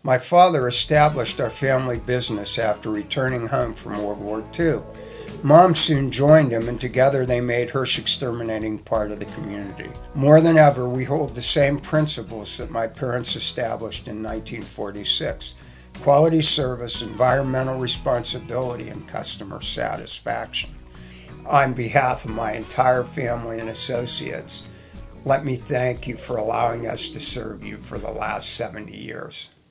My father established our family business after returning home from World War II. Mom soon joined him, and together they made Hersh Exterminating part of the community. More than ever, we hold the same principles that my parents established in 1946: quality service, environmental responsibility, and customer satisfaction. On behalf of my entire family and associates, let me thank you for allowing us to serve you for the last 70 years.